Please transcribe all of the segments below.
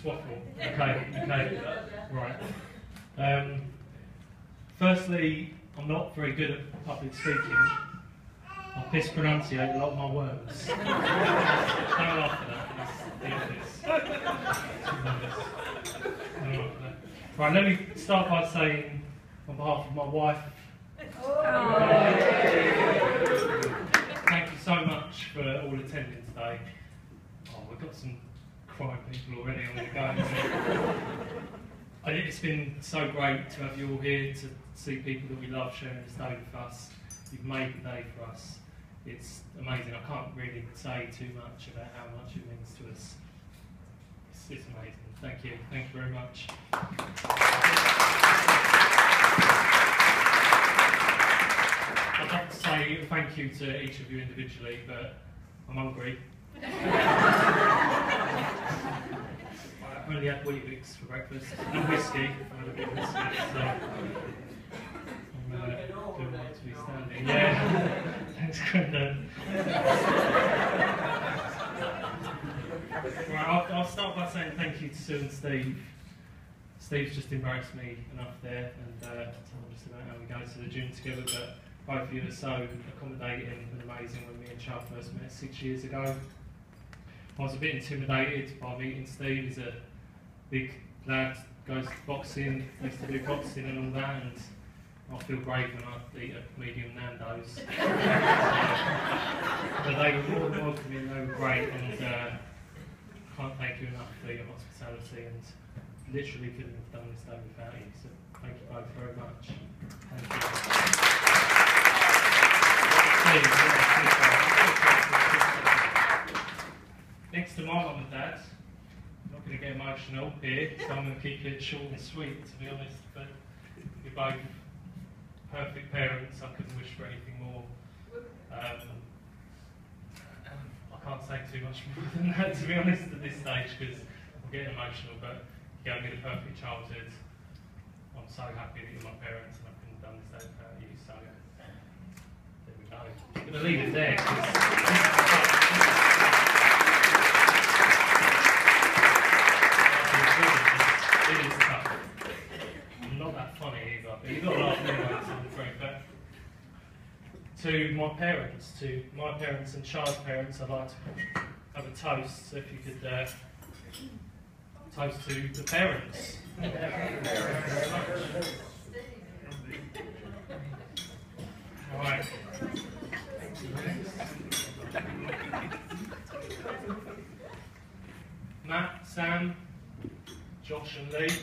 Swaffle. Okay, right. Firstly, I'm not very good at public speaking. I mispronunciate a lot of my words. Don't laugh at that, it's the office. Right, let me start by saying, on behalf of my wife, thank you so much for all attending today. Oh, we've got some crying people already, I'm going to go. It's been so great to have you all here, to see people that we love sharing this day with us. You've made the day for us. It's amazing. I can't really say too much about how much it means to us. It's amazing. Thank you. Thank you very much. I'd like to say thank you to each of you individually, but I'm hungry. I only had Weetabix for breakfast and whiskey. I had a bit of whiskey, so I'm doing well to be standing. Yeah, thanks, Grandad. Right, I'll start by saying thank you to Sue and Steve. Steve's just embarrassed me enough there, and told us about how we go to the gym together, but both of you are so accommodating and amazing. When me and Chuck first met 6 years ago, I was a bit intimidated by meeting Steve. He's a big lad, goes to boxing, used to do boxing and all that, and I feel great when I eat a medium Nando's. But they were more than welcoming, they were great, and I can't thank you enough for your hospitality, and literally couldn't have done this day without you, so thank you both very much. Thank you. Next to my mum and dad, I'm not going to get emotional here, so I'm going to keep it short and sweet, to be honest, but you're both perfect parents. I couldn't wish for anything more. I can't say too much more than that, to be honest, at this stage, because I'm getting emotional, but you gave me the perfect childhood. I'm so happy that you're my parents, and I couldn't have done this day without you, so there we go. I'm going to leave it there. It is tough. I'm not that funny either, but you've got to laugh anyway, but to my parents and Char's parents, I'd like to have a toast. So if you could toast to the parents. Thank you very much. All right. Matt, Sam, Josh and Lee.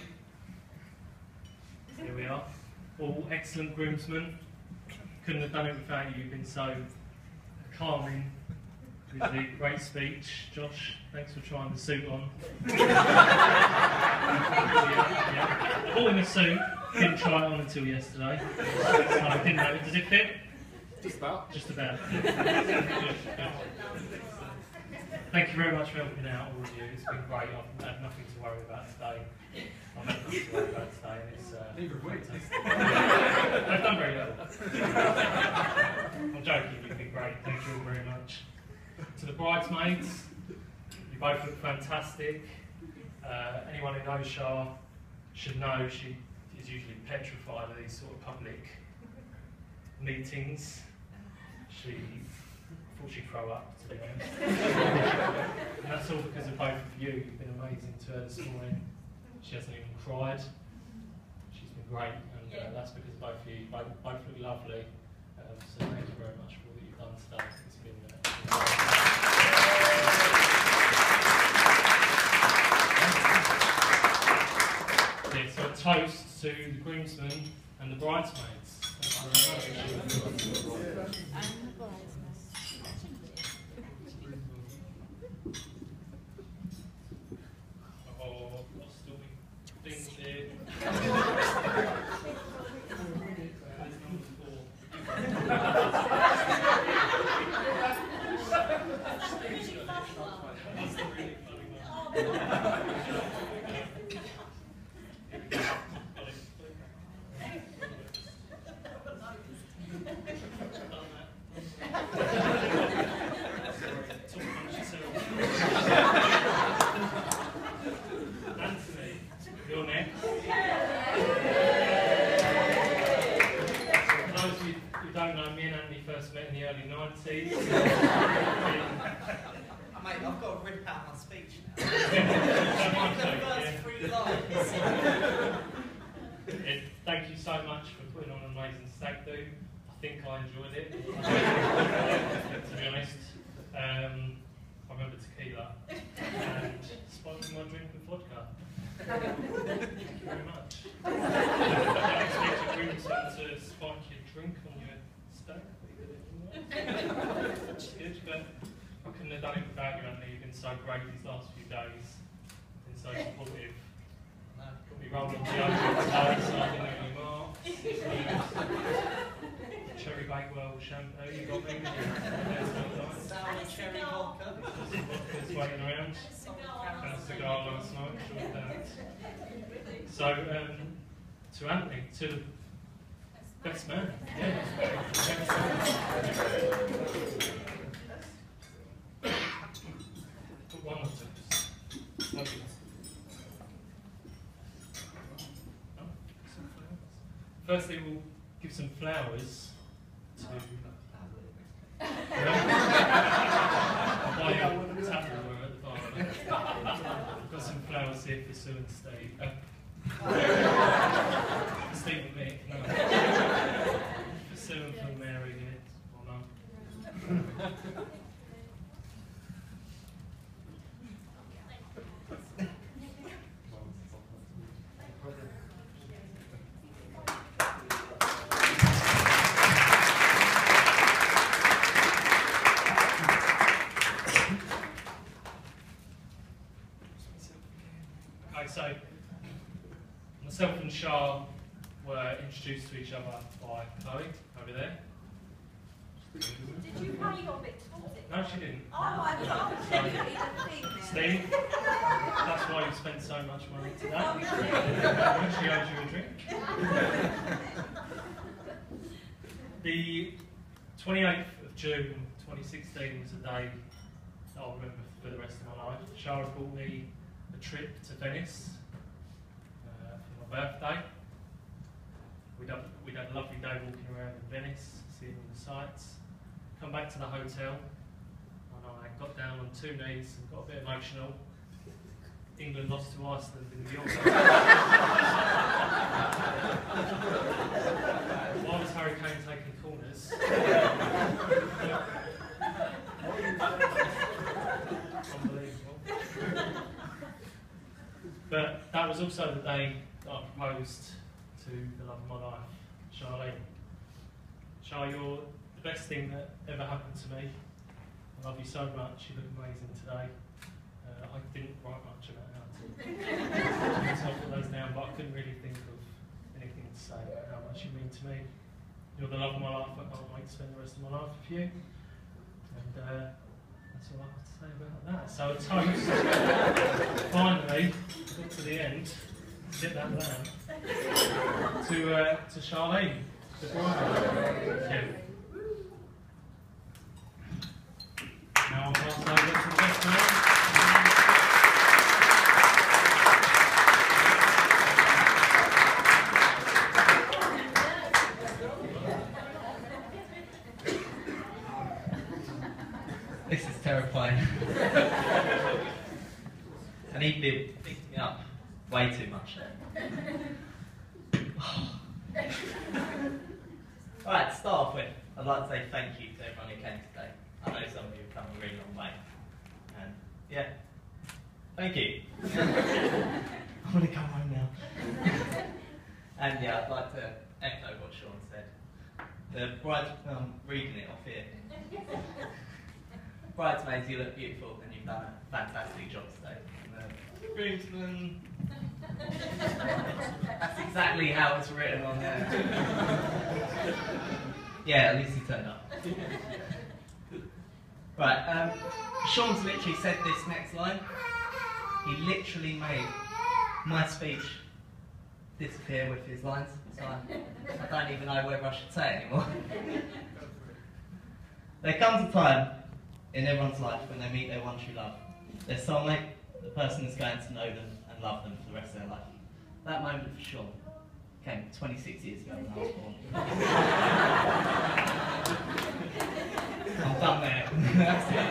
Here we are. All excellent groomsmen. Couldn't have done it without you. You've been so calming with the great speech. Josh, thanks for trying the suit on. Yeah. All in a suit. Didn't try it on until yesterday. So I didn't know. Does it fit? Just about. Just about. Thank you very much for helping out, all of you. It's been great. I've had nothing to worry about today. I've had nothing to worry about today, and it's fantastic. I've done very well. I'm joking, you've been great. Thank you all very much. To the bridesmaids, you both look fantastic. Anyone who knows Char should know she is usually petrified of these sort of public meetings. She thought she'd throw up, to be honest. And that's all because of both of you. You've been amazing to her this morning. She hasn't even cried. She's been great, and that's because of both of you. Both look lovely. So thank you very much for all that you've done today. It's been so a toast to the groomsmen and the bridesmaids. Thank you very much. Steve. Mate, I've got to rip out my speech now. The first 3 lines. Thank you so much for putting on an amazing stag do. I think I enjoyed it, to be honest. I remember tequila and spiking my drink with vodka. Thank you very much. I don't expect your groomsmen to spike your drink on your stag. That's good, but I couldn't have done it without you, Anthony. You've been so great these last few days. Been so supportive. Got me rolling the ocean today, so I didn't have any marks. Cherry Bakewell shampoo, you got me. Sour cherry vodka. Vodka's waiting around. And a cigar last night, sure of that. So, to Anthony, to the best man. Yeah. Put one more to us. Firstly, we'll give some flowers to. I'll buy you a Tupperware at the bar. I've got some flowers here for Sue and Steve. For Steve and Mick, no. For Sue and for Mary here, or no. So, myself and Shah were introduced to each other by Chloe over there. Did you pay your bit towards it? No, she didn't. Oh, I thought Steve, that's why you spent so much money today. She owes you a drink. The 28th of June 2016 was a day that I'll remember for the rest of my life. Shah brought me a trip to Venice for my birthday. We'd had a lovely day walking around in Venice, seeing all the sights. Come back to the hotel, and I got down on 2 knees and got a bit emotional. England lost to Iceland in the Euro. Why was Harry Kane taking corners? Unbelievable. But that was also the day that I proposed to the love of my life, Charlene. Char, you're the best thing that ever happened to me. I love you so much. You look amazing today. I didn't write much about how to put those down, but I couldn't really think of anything to say about how much you mean to me. You're the love of my life. I can't wait to spend the rest of my life with you. And that's all I have to say about that. So a toast, finally, got to the end, sit that down, to Charlene, the bride. Thank you. Now I'll pass over to the best man. This is terrifying. And he'd been picking me up way too much. Alright, to start off with, I'd like to say thank you to everyone who came today. I know some of you have come a really long way. And yeah, thank you. I want to go home now. And yeah, I'd like to echo what Sean said. The bride, reading it off here. Bridesmaids, you look beautiful and you've done a fantastic job today. And the groomsmen, that's exactly how it's written on there. Yeah, at least he turned up. Right, Sean's literally said this next line. He literally made my speech disappear with his lines. So I don't even know whether I should say it anymore. There comes a time in everyone's life when they meet their one true love. Their soulmate, the person that's going to know them and love them for the rest of their life. That moment for Sean came 26 years ago when I was born. I'm done there. That's it.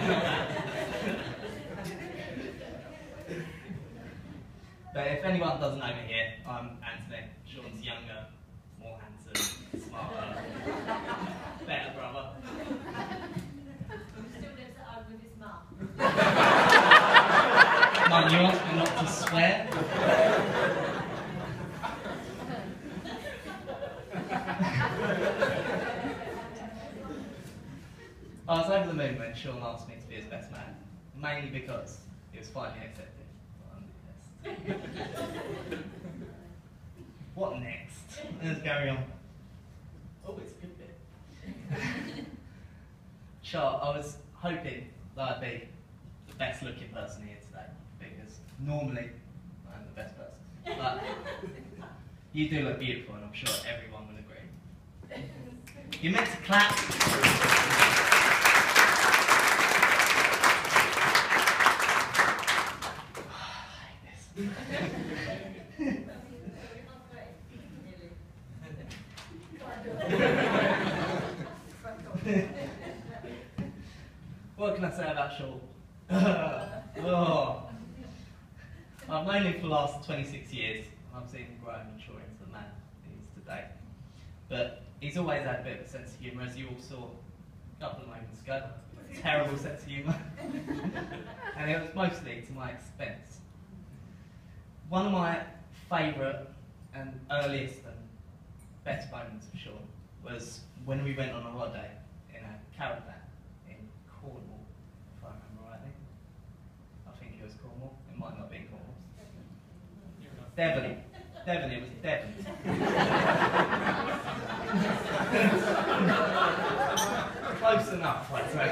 But if anyone doesn't know me here, I'm Anthony, Sean's younger, more handsome, smarter, better brother. Still lives at home with his mum. Mum, you asked me not to swear? I was over the moon when Sean asked me to be his best man, mainly because he was finally accepted. What next? Let's carry on. Oh, it's a good bit. Sure, I was hoping that I'd be the best looking person here today, because normally I'm the best person. But you do look beautiful, and I'm sure everyone will agree. You're meant to clap. What can I say about Sean? Oh. I've known him for the last 26 years. I've seen him grow and mature into the man he is today. But he's always had a bit of a sense of humour, as you all saw a couple of moments ago. Terrible sense of humour. And it was mostly to my expense. One of my favourite and earliest and best moments of Sean was when we went on a holiday in a caravan in Cornwall, if I remember rightly. I think it was Cornwall. It might not have been Cornwall. Devon. Devon, it was Devon. Close enough, I'd say.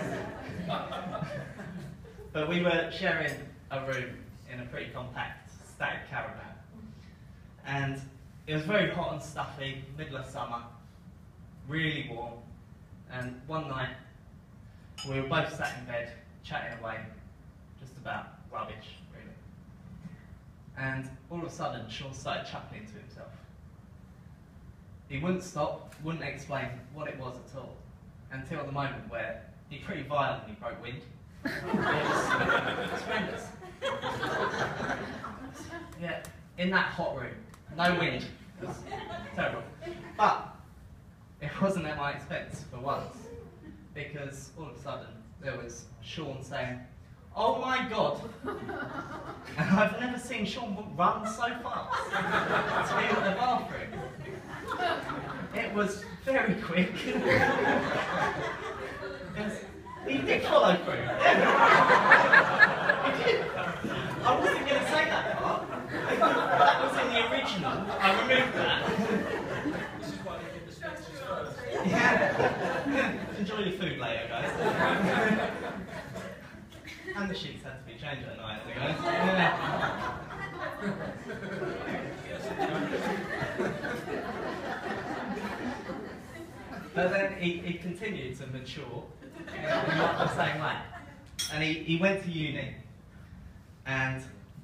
But we were sharing a room in a pretty compact, static caravan. And it was very hot and stuffy, middle of summer, really warm. And one night, we were both sat in bed, chatting away, just about rubbish, really. And all of a sudden, Sean started chuckling to himself. He wouldn't stop, wouldn't explain what it was at all, until the moment where he pretty violently broke wind. It was horrendous. Yeah, in that hot room, no wind. It was terrible. But it wasn't at my expense for once, because all of a sudden there was Sean saying, "Oh my God!" And I've never seen Sean run so fast to the bathroom. It was very quick. He did follow through. He did. I wasn't going to say that part. That was in the original. I removed that. This is why they get the sketches first. Yeah. Enjoy your food later, guys. And the sheets had to be changed at night, guys. Yeah. But then he continued to mature in not the same way. And he went to uni, and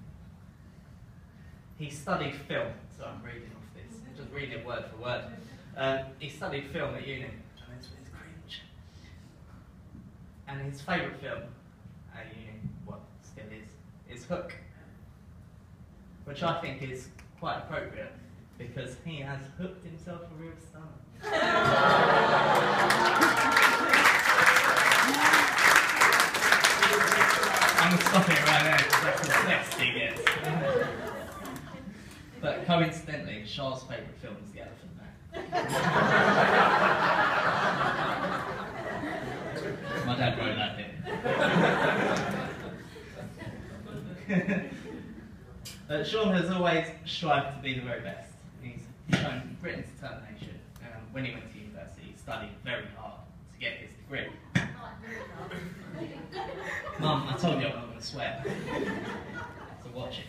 he studied film. So I'm reading off this, just reading it word for word. He studied film at uni, and it's cringe. And his favourite film at uni, well, still is Hook, which I think is quite appropriate, because he has hooked himself a real star. I'm going to stop it right there, because that's the next he gets. But coincidentally, Char's favourite film is The Elephant Man. My dad wrote that bit. But Sean has always strived to be the very best. He's shown grit and determination. When he went to university, he studied very hard to get his degree. Mum, I told you I'm not going to swear. So watch it.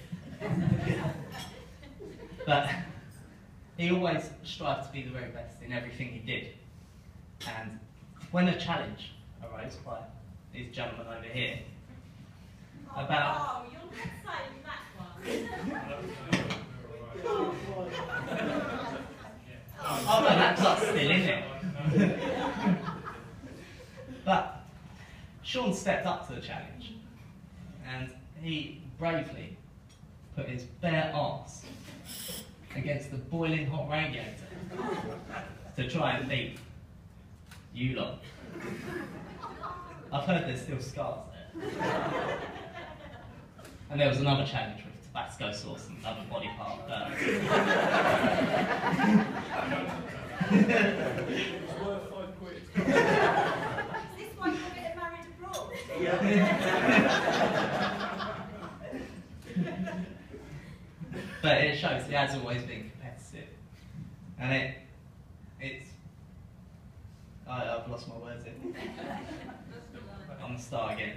But he always strived to be the very best in everything he did. And when a challenge arose by these gentlemen over here, about... Oh, you're not saying that one. Oh no, that clock's still in it. But he bravely put his bare arse against the boiling hot radiator to try and beat you lot. I've heard there's still scars there. And there was another challenge with Tabasco sauce and another body part burnt. It's worth £5. Is this why you're getting married abroad? But it shows he has always been competitive. And I've lost my words here. I'm the star again.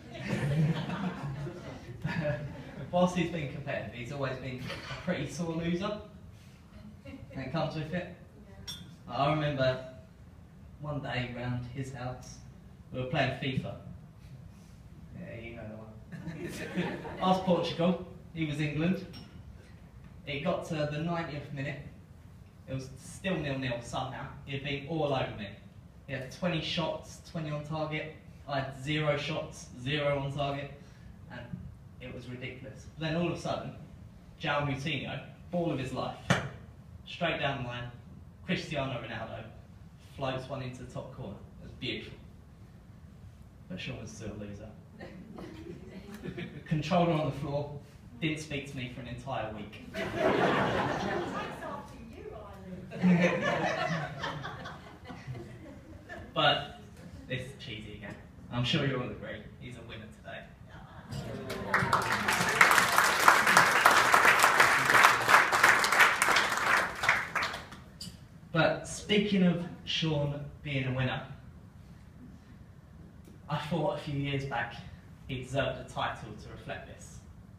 Whilst he's been competitive, he's always been a pretty sore loser. And it comes with it. I remember one day round his house, we were playing FIFA. Yeah, you know the one. I was Portugal, he was England. It got to the 90th minute. It was still 0-0 somehow. He had been all over me. He had 20 shots, 20 on target. I had 0 shots, 0 on target. And it was ridiculous. But then all of a sudden, João Moutinho, ball of his life, straight down the line, Cristiano Ronaldo, floats one into the top corner. It was beautiful. But Sean was still a loser. Controller on the floor, didn't speak to me for an entire week. That's after you, Eileen. But this is cheesy again. I'm sure you'll all agree. He's a winner today. But speaking of Sean being a winner, I thought a few years back he deserved a title to reflect this.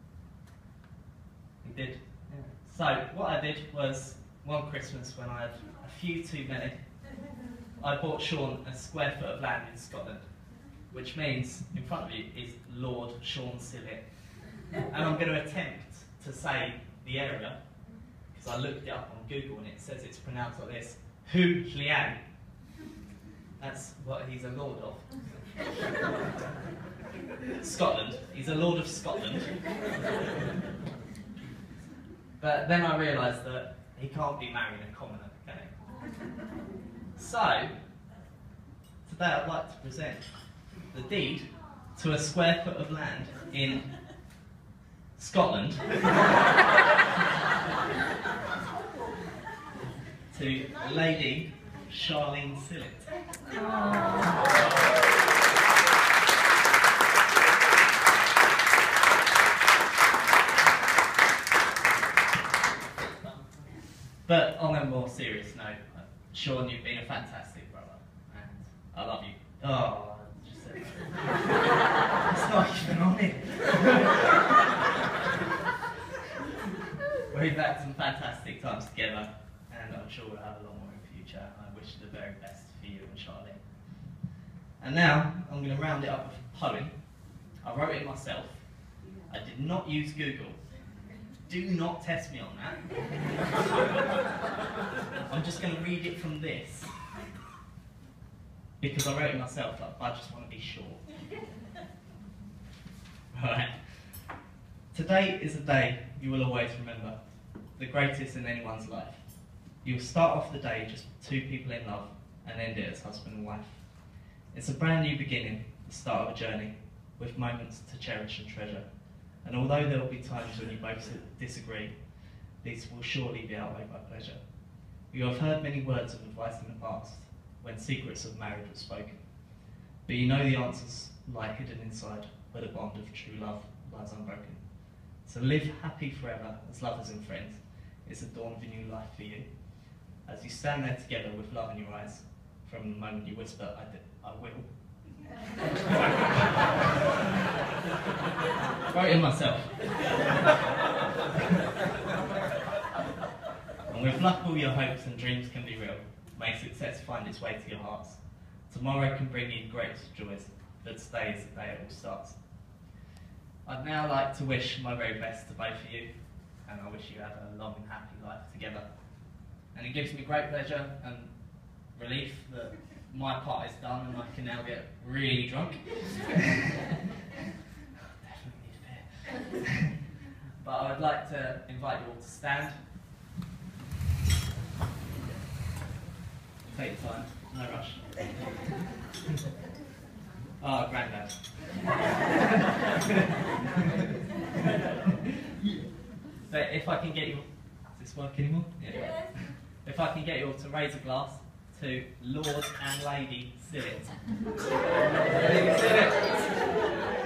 He did. Yeah. So what I did was, one Christmas when I had a few too many, I bought Sean a square foot of land in Scotland, which means in front of you is Lord Sean Sillett. And I'm going to attempt to say the area, because I looked it up on Google and it says it's pronounced like this, Hu Liang. That's what he's a lord of. Scotland. He's a lord of Scotland. But then I realised that he can't be marrying a commoner, can he? So, today I'd like to present the deed to a square foot of land in Scotland to Lady Charlene Sillett. But on a more serious note, Sean, you've been a fantastic brother, and I love you. Oh, I just said that. It's not even on it. We've had some fantastic times together, and I'm sure we'll have a lot more in the future. I wish the very best for you and Charlene. And now, I'm going to round it up with a poem. I wrote it myself. I did not use Google. Do not test me on that. I'm just going to read it from this. Because I wrote it myself, I just want to be sure. Right. Today is a day you will always remember. The greatest in anyone's life. You'll start off the day just two people in love and end it as husband and wife. It's a brand new beginning, the start of a journey, with moments to cherish and treasure. And although there will be times when you both disagree, these will surely be outweighed by pleasure. You have heard many words of advice in the past, when secrets of marriage were spoken. But you know the answers lie hidden inside, where the bond of true love lies unbroken. So live happy forever, as lovers and friends. It's the dawn of a new life for you. As you stand there together with love in your eyes, from the moment you whisper, I will. Wrote it myself. And with luck all your hopes and dreams can be real. May success find its way to your hearts. Tomorrow can bring you great joys, but today is the day it all starts. I'd now like to wish my very best to both of you, and I wish you have a long and happy life together. And it gives me great pleasure and relief that my part is done and I can now get really drunk. Definitely need a But I would like to invite you all to stand. Take your time, no rush. Oh, Grandad. So if I can get you, does this work anymore? Yeah. If I can get you all to raise a glass to Lord and Lady Sillet. Lady Sillet.